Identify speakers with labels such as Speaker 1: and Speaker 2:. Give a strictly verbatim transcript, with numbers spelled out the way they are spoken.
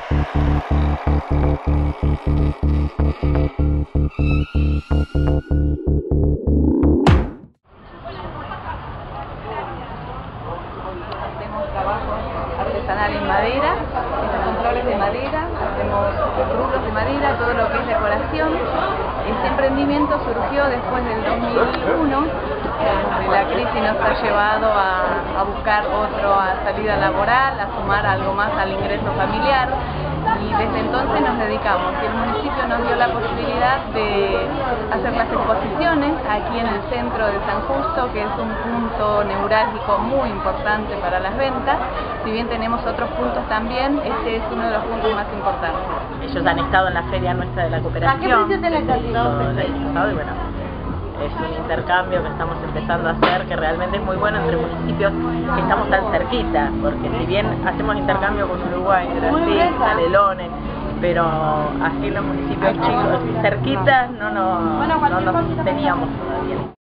Speaker 1: Hacemos trabajo artesanal en madera, estas son flores de madera, hacemos rubros de madera, todo lo que es decoración. Este emprendimiento surgió después del dos mil uno, eh, la crisis nos ha llevado a, a buscar otra salida laboral, a sumar algo más al ingreso familiar, y desde entonces nos dedicamos. Y el municipio nos dio la posibilidad de hacer las exposiciones aquí en el centro de San Justo, que es un punto neurálgico muy importante para las ventas. Si bien tenemos otros puntos también, este es uno de los puntos más importantes.
Speaker 2: Ellos han estado en la feria nuestra de la cooperación.
Speaker 1: ¿A qué precio te la
Speaker 2: todo el año pasado, y bueno, es un intercambio que estamos empezando a hacer, que realmente es muy bueno entre municipios que estamos tan cerquita, porque si bien hacemos intercambio con Uruguay, Brasil, Canelones, pero así en los municipios chicos, cerquitas, no, no, no nos teníamos todavía.